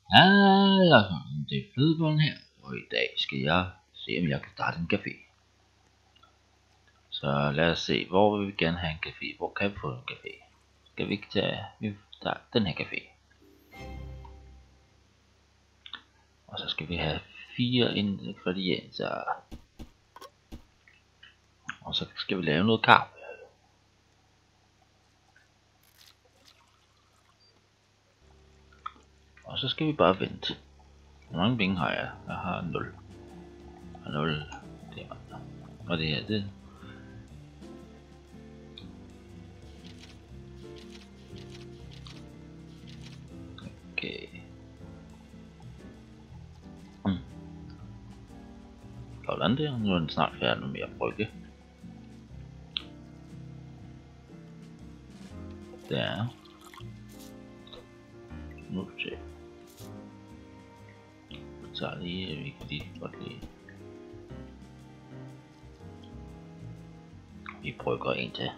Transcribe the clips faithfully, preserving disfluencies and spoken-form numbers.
Hallo, det er Flødebollen her, og i dag skal jeg se, om jeg kan starte en café. Så lad os se, hvor vil vi gerne have en café? Hvor kan vi få en café? Skal vi ikke tage, vi tager den her café. Og så skal vi have fire ingredienser. Og så skal vi lave noget kaffe. Og så skal vi bare vente. Hvor mange penge har jeg? Jeg har nul. Jeg har nul. Det er og det her, det okay. Hmm. Hvordan det? Nu er den snart færdig med at brygge. Der. Nu se. Så lige, vi kan lige godt lige. Vi brygger en til.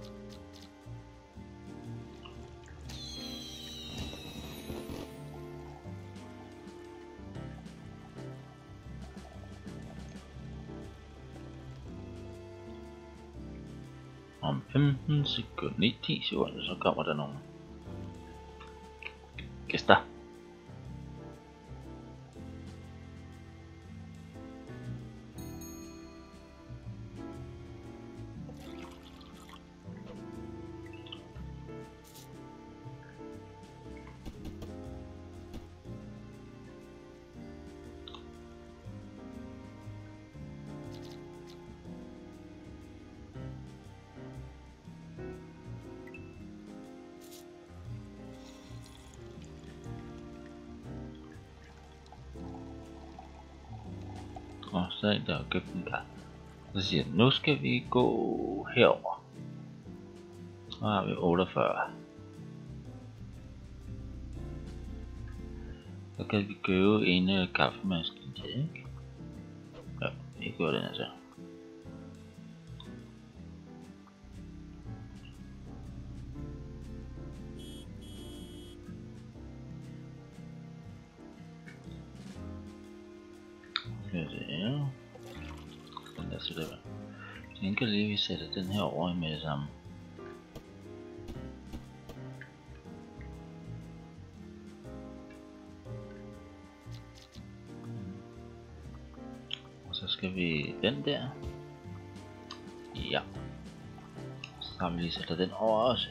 Om femten sekunder, nej, ti sekunder, så kommer der nogle gæster. Og så er der købt en kaffe. Så siger den, nu skal vi gå herover. Så har vi otteogfyrre. Så kan vi købe en kaffemaskine til, ikke? Ja, vi gør den her så. Skal vi se her. Den der sætter vi. Jeg tænker lige, vi sætter den her over med det samme. Og så skal vi den der. Ja. Så har vi lige sætter den over også.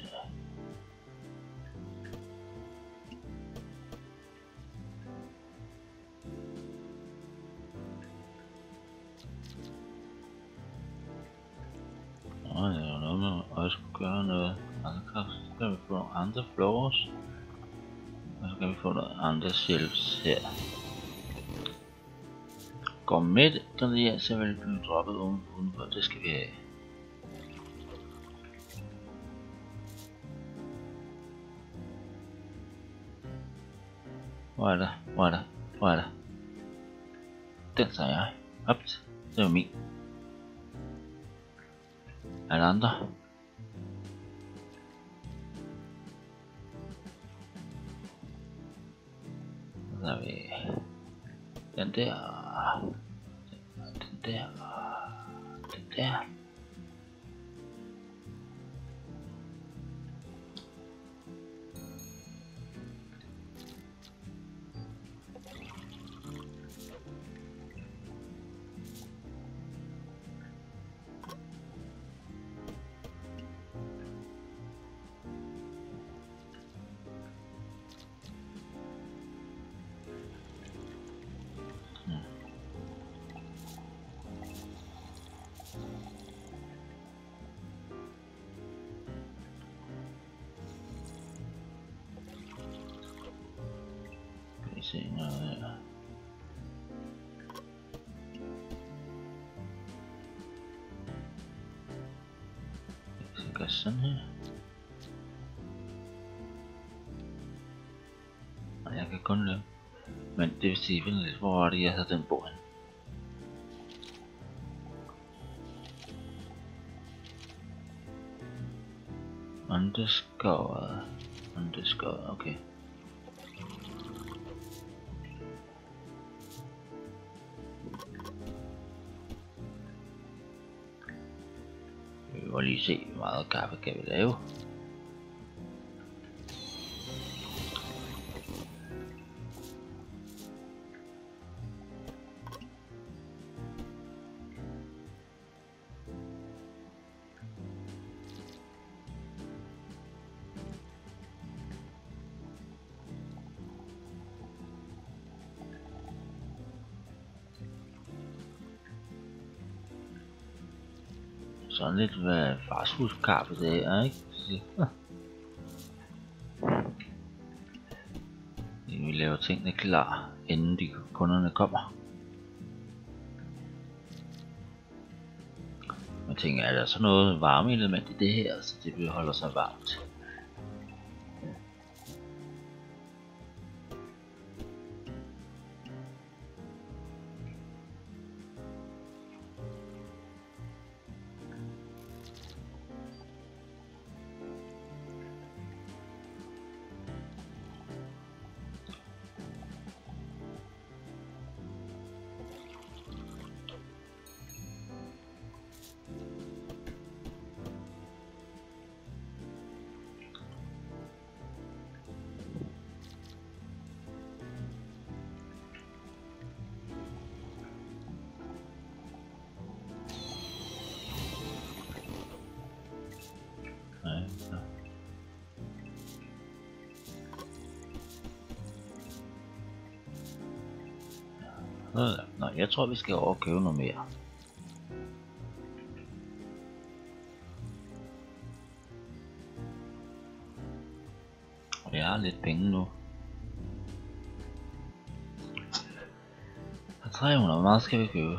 Og det er jo noget med at også gøre noget andet kraft. Så kan vi få nogle andre floors. Og så kan vi få noget andre shelves her. Går med den her, så vil det blive droppet udenfor. Det skal vi have. Hvor er der? Hvor er der? Hvor er der? Den tager jeg. Ups, det var min. Er der andre? Så har vi den der, den der, den der. Se noget her. Så gør sådan her. Og jeg kan kun løbe. Men det vil sige, lidt, hvor er det jeg havde den bord hen? Underscore. Underscore, okay. må lige se, hvor meget kaffe kan vi lave. Sådan lidt hvad fastfood-kaffe det er, ikke? Vi laver tingene klar, inden de kunderne kommer. Jeg tænker, er der så noget varmeelement i det her, så det holder sig varmt? Nå, jeg tror vi skal over og købe noget mere. Jeg har lidt penge nu. Og tre hundrede, hvor meget skal vi købe?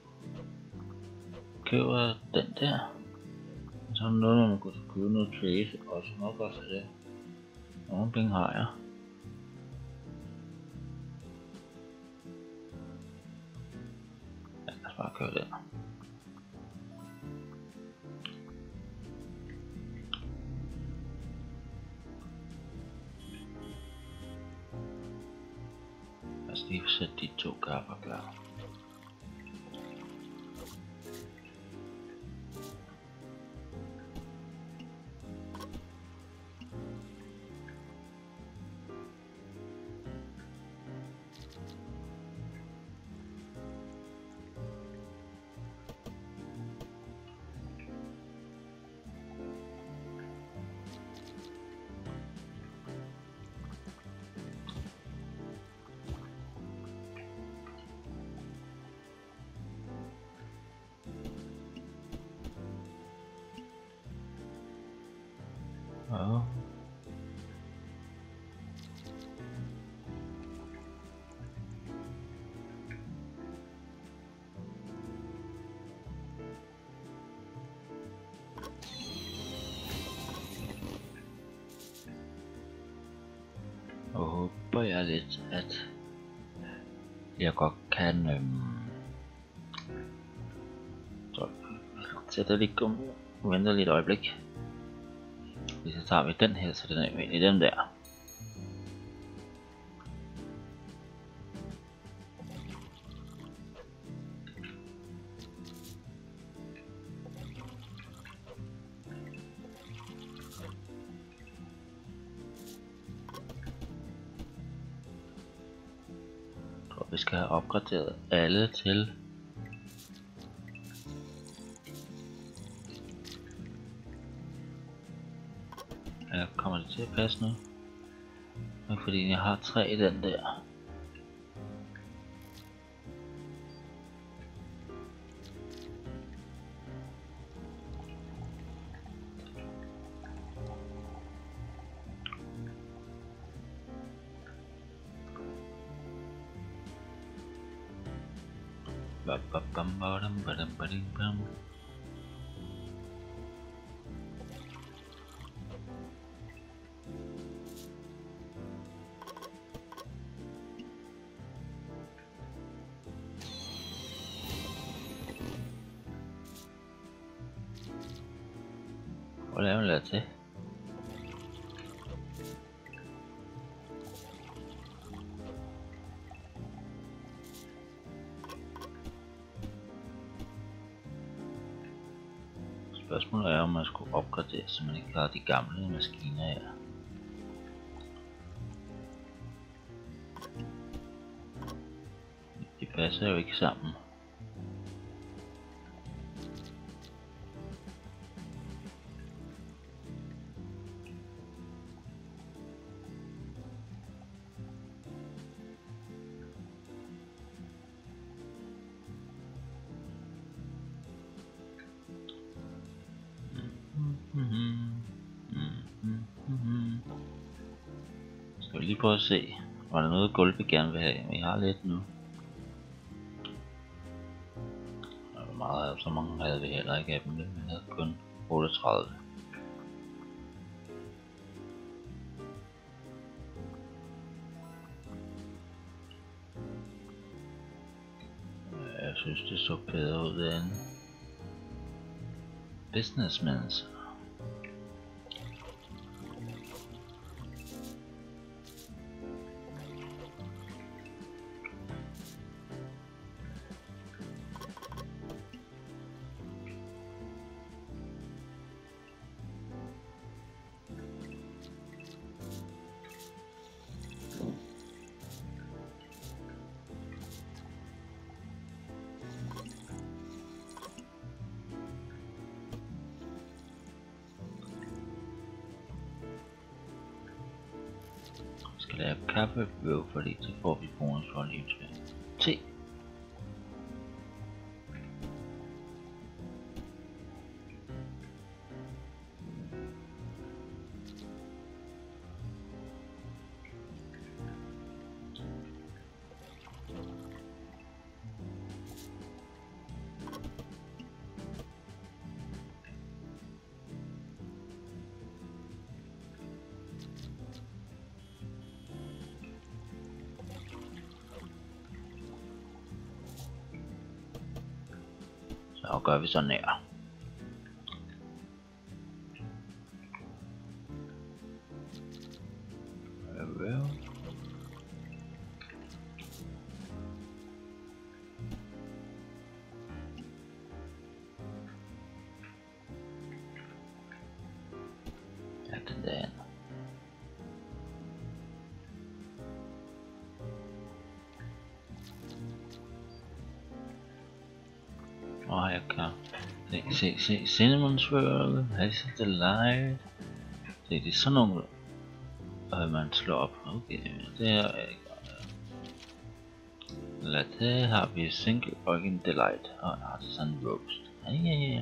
Køber den der. Så er der noget, man kunne købe noget trade også nok også af det. Nogle penge har jeg. Bare køre den. Lad os lige sætte de to kaffer klar. Ja. Og håber jeg lidt, at jeg godt kan øhm, så sætter lige kom og venter lidt et øjeblik. Hvis så tager vi den her, så den er i den der. Jeg tror vi skal have opgraderet alle til ja, kommer det til at passe nu? Men fordi jeg har tre i den der. Bam bam bam bam bam bam bam. Hvor laver jeg til? Spørgsmålet er, om man skulle opgradere, så man ikke har de gamle maskiner her. De passer jo ikke sammen. Skal vi lige prøve at se, var der noget gulv vi gerne vil have? Vi har lidt nu. Hvor meget, så mange havde vi heller ikke af dem, vi havde kun otteogtredive. Jeg synes det så bedre ud derinde. Businessmans. Skal lave kaffebøv, fordi så får vi bonus for livsvand. Te. Så gør vi sådan her. Ja, den der. Åh, jeg kan se, se, se, Cinnamon Swirl, Hazel Delight. Se, det er sådan nogle, øh, man slår op. Okay, det er ikke. Latte har vi Single Organ Delight og Artisan Roast. Ja, ja, ja.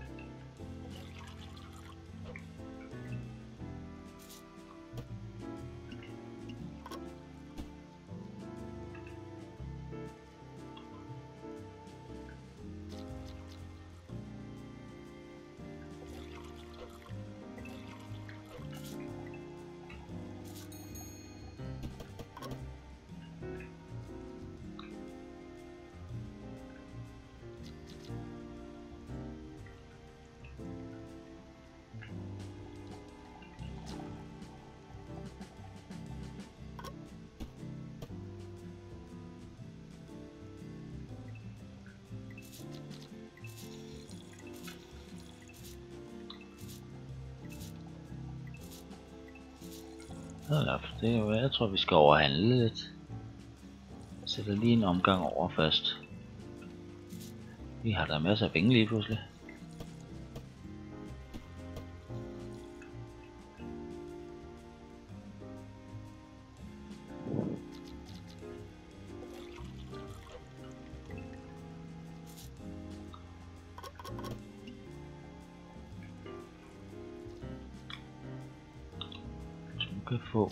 Det er jo, jeg tror vi skal overhandle lidt. Sætter lige en omgang over først. Vi har der masser af penge lige pludselig. Hvis man kan få.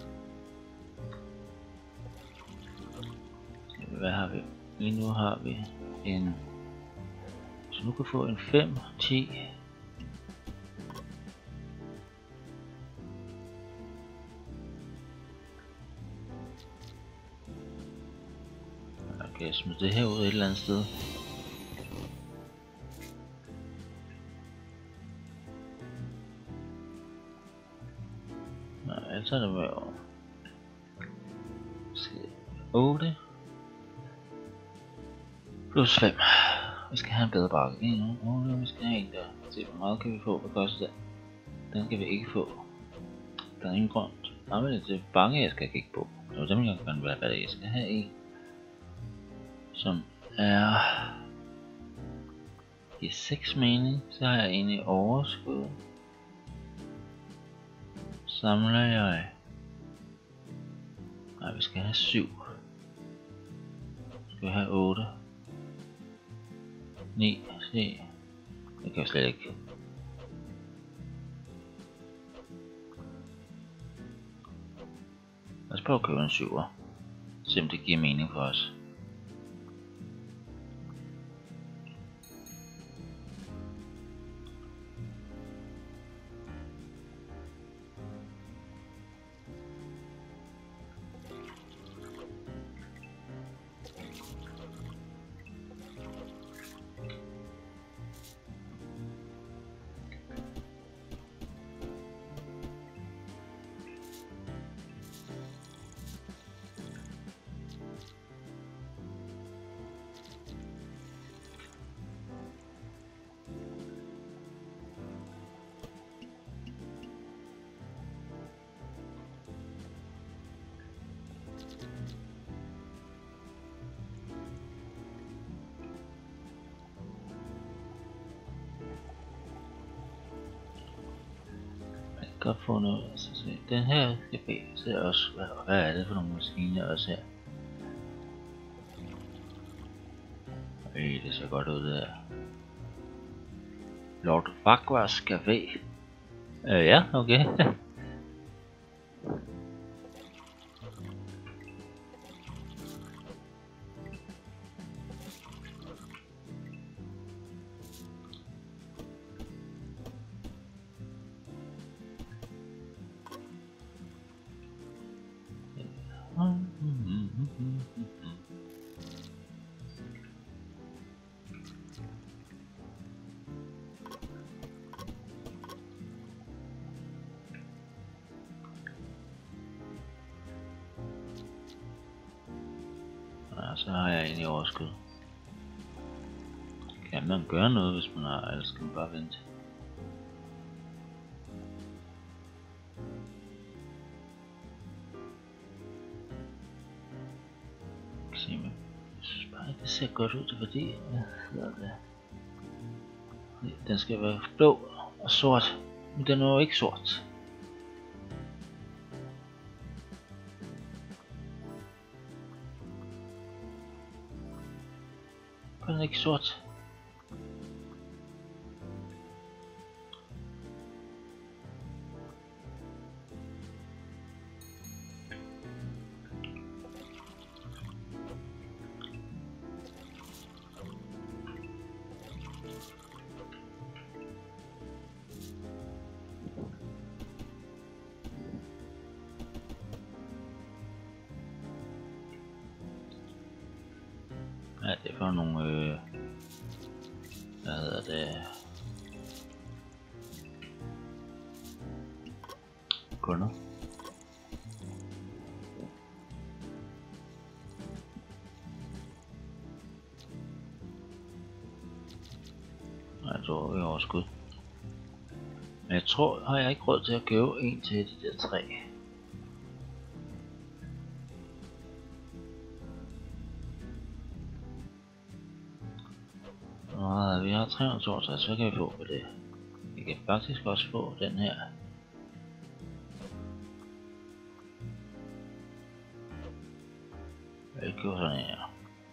Hvad har vi? Lige nu har vi en. Så nu kan få en fem, ti. Okay, jeg smider det her ud et eller andet sted. Nej, altså er det med otte. Plus fem. Vi skal have en bedre bakke. Vi skal have en der. Se, hvor meget kan vi få? Hvad koster den? Den kan vi ikke få. Der er ingen grund. Nej, men det er bange, jeg skal kigge på. Det var dem, jeg kan være, hvad det er. Jeg skal have en, som er i seks mening. Så har jeg en i overskud. Samler jeg. Nej, vi skal have syv. Skal vi have otte. ni. Se. Det kan jeg slet ikke. Lad os prøve at købe en syver. Se om det giver mening for os. Godt få noget, altså se. Den her skal be, se også, hvad, hvad er det for nogle maskiner også her? Øh, det ser godt ud det her. Lord Farquhars Café. Øh, ja, okay. Ja, så har jeg en i overskud. Kan man gøre noget, hvis man har, eller skal man bare vente? Se, men jeg synes bare ikke, det ser godt ud, det er fordi, ja, det. Den skal være blå og sort, men den er jo ikke sort. Den er ikke sort. Ja, det er for nogle, øh, hvad hedder det, kunder. Jeg tror, vi har overskud. Men jeg tror, har jeg ikke råd til at købe en til de der tre. Vi har tre hundrede og toogtres, så kan vi få på det. Vi kan faktisk også få den her. Jeg køber sådan her.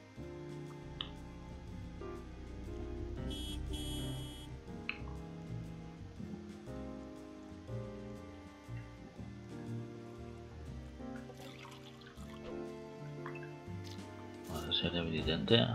Og så sætter vi lige den der.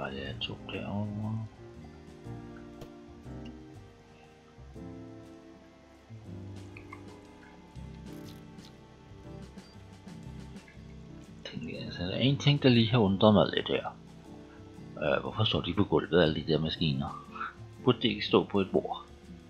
bare lige have to derovre. Altså, der er en ting, der lige har undret mig lidt her. Uh, hvorfor står de på gulvet, alle de der maskiner? Burde de ikke stå på et bord?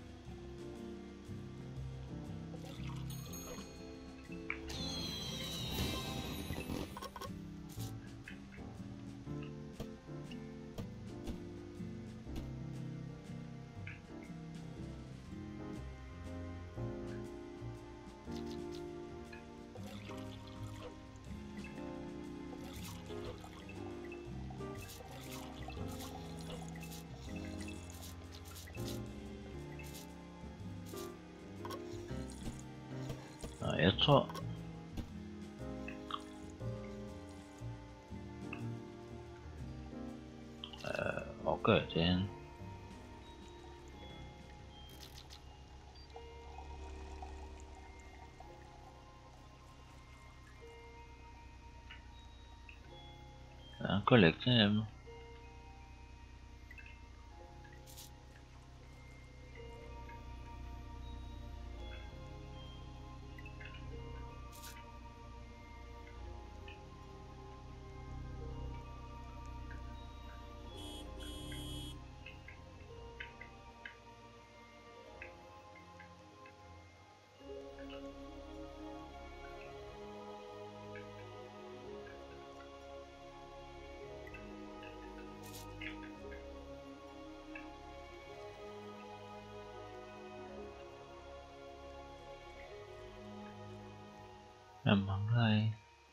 Jeg tror øh, hvor gør det hen? Ja, kollekter hjemme. Jeg mangler en.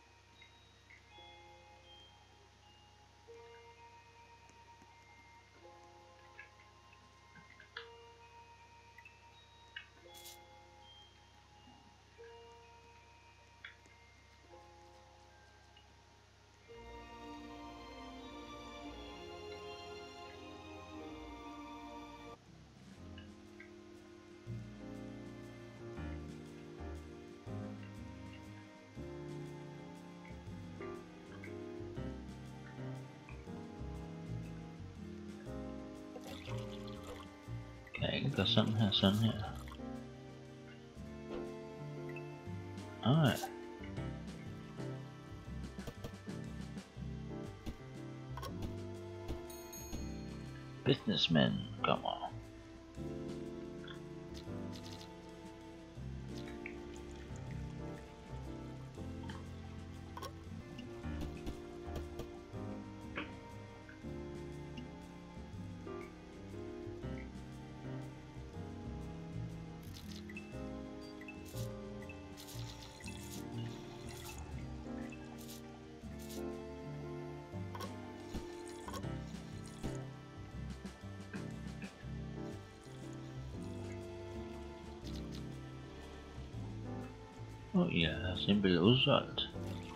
Kan jeg ikke gøre sådan her, sådan her? Nej. Businessman kommer. Oh ja, simpelthen udsolgt.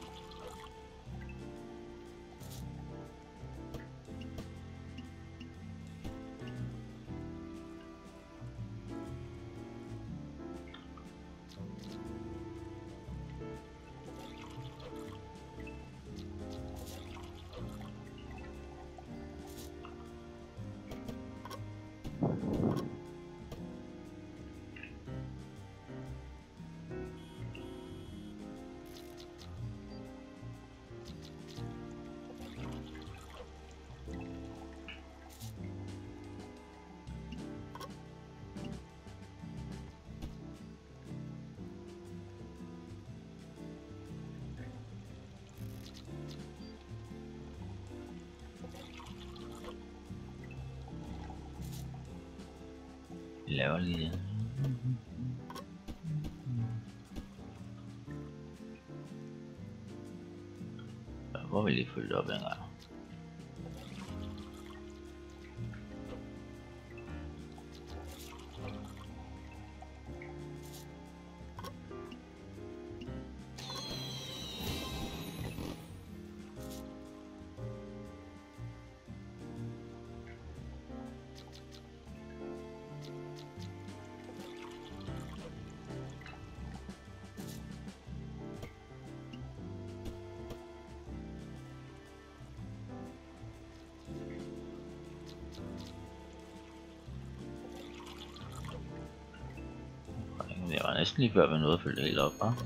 Vi laver lige det. Hvor vil I følge op en gang? næsten lige før vi nåede at følge det helt op, hva'?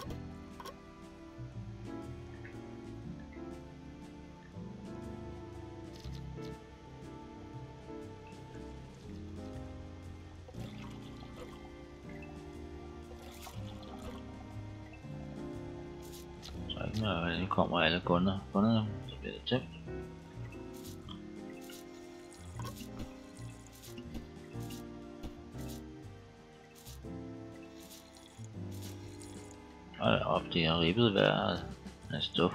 Så ikke når det kommer alle kunder, kunderne, så bliver det tømt. Hold op, det har ribbet været af stof.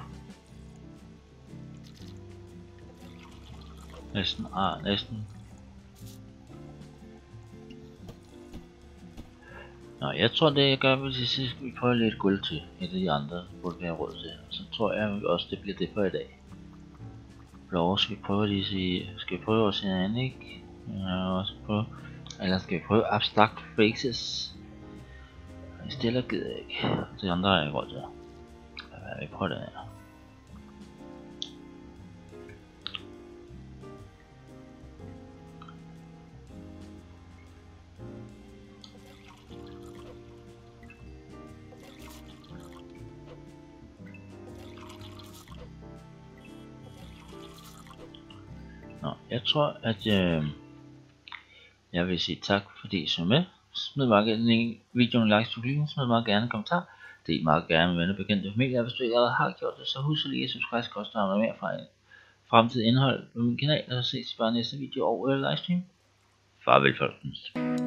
Næsten, ah, næsten. Nå, jeg tror det jeg gør, hvis jeg siger, skal vi prøve lidt guld til et af de andre, burde vi have råd til. Så tror jeg også, det bliver det for i dag. Lov, skal vi prøve lige at sige, skal vi prøve Oceanic? Ja, også prøve. Eller skal vi prøve Abstract Faces? Jeg stiller gider jeg ikke. Det andre har jeg råd til. Vi prøver det her. Nå, jeg tror at øh, jeg vil sige tak fordi I så med. Smid meget gerne videoen like, smid meget gerne en kommentar. Del meget gerne med venner, bekendte familie. Hvis du ikke allerede har gjort det, så husk lige at subscribe, så koster noget mere fra fremtidig indhold på min kanal. Og så ses vi bare næste video og eller livestream. Farvel folkens.